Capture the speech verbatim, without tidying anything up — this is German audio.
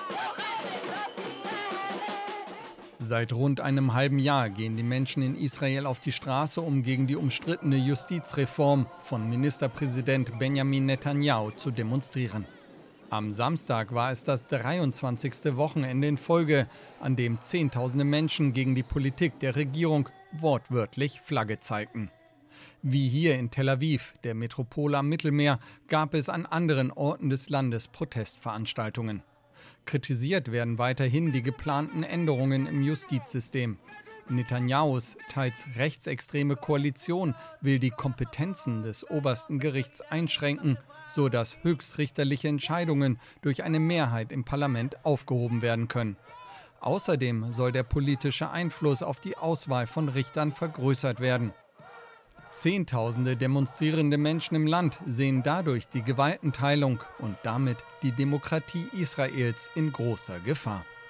Seit rund einem halben Jahr gehen die Menschen in Israel auf die Straße, um gegen die umstrittene Justizreform von Ministerpräsident Benjamin Netanyahu zu demonstrieren. Am Samstag war es das dreiundzwanzigste Wochenende in Folge, an dem Zehntausende Menschen gegen die Politik der Regierung wortwörtlich Flagge zeigten. Wie hier in Tel Aviv, der Metropole am Mittelmeer, gab es an anderen Orten des Landes Protestveranstaltungen. Kritisiert werden weiterhin die geplanten Änderungen im Justizsystem. Netanyahus teils rechtsextreme Koalition will die Kompetenzen des obersten Gerichts einschränken, so dass höchstrichterliche Entscheidungen durch eine Mehrheit im Parlament aufgehoben werden können. Außerdem soll der politische Einfluss auf die Auswahl von Richtern vergrößert werden. Zehntausende demonstrierende Menschen im Land sehen dadurch die Gewaltenteilung und damit die Demokratie Israels in großer Gefahr.